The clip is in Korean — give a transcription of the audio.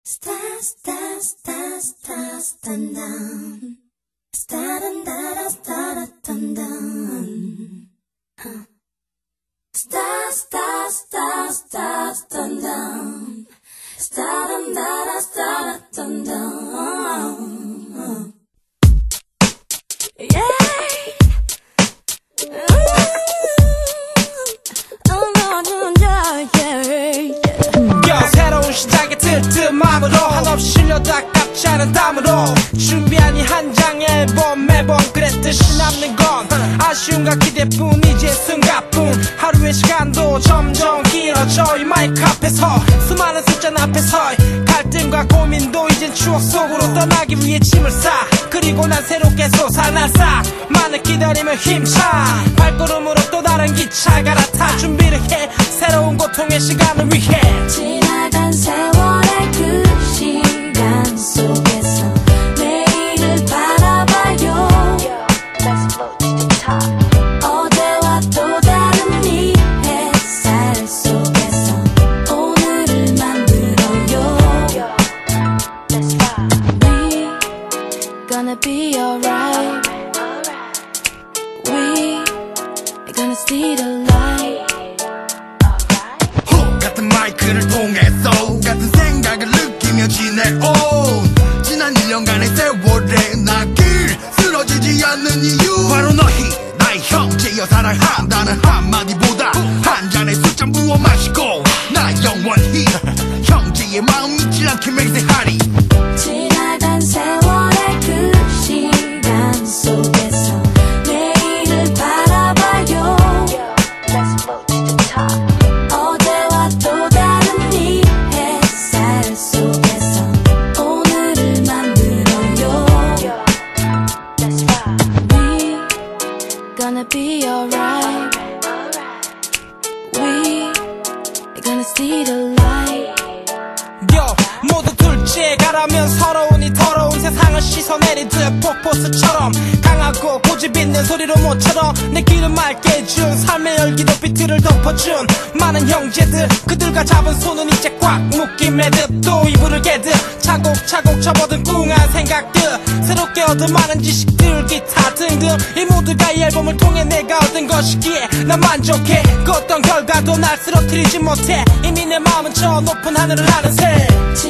Stars, stars, stars, stars, stand down. Stars, stars, stars, stand down. Stars, stars, stars, stars, stand down. Stars, stars, stars, stand down. Yeah. 새로운 시작의 틈틈함으로 한없이 실려도 아깝지 않은 땀으로 준비한 이 한 장의 앨범 매번 그랬듯이 남는 건 아쉬움과 기대뿐이지 순간뿐 하루의 시간도 점점 길어져 이 마이크 앞에서 수많은 숫자 앞에서 갈등과 고민도 이젠 추억 속으로 떠나기 위해 짐을 싸 그리고 난 새롭게 솟아나서 많은 기다림을 힘차 발걸음으로 또 다른 기차 갈아타 준비를 해 새로운 고통의 시간을 위해 지나간 세월의 그 시간 속에서 내일을 바라봐요. 어제와 또 다른 이 햇살 속에서 오늘을 만들어요. We gonna be alright. We gonna see the light. 같은 마이크를 통해서 같은 생각을 느끼며 지내온 지난 1년간의 세월에 나길 쓰러지지 않는 이유 바로 너희 나의 형제여 사랑한다는 한마디보다 한 잔의 술잔 부어 마시고 나 영원히 형제의 마음 잊지 않게 맹세하리 지나간 세월의 그 시간 속에서 내일을 바라봐요. 어제와 또 다른 이 햇살 속에서 오늘을 만들어요. We gonna be alright. We gonna see the light. 모두 둘째 가라면 서러운 이 더러운 세상을 씻어내리듯 폭포수처럼 강하고 고집 있는 소리로 모처럼 내 귀를 맑게 해준 삶의 열기도 비트를 덮어준 많은 형제들 그들과 잡은 손은 이제 꽉 묶인 매듭 또 이불을 개듯 차곡차곡 접어든 꿍한 생각들 새롭게 얻은 많은 지식들 기타 등등 이 모두가 이 앨범을 통해 내가 얻은 것이기에 난 만족해 그 어떤 결과도 날 쓰러뜨리지 못해 이미 내 마음은 저 높은 하늘을 아는 새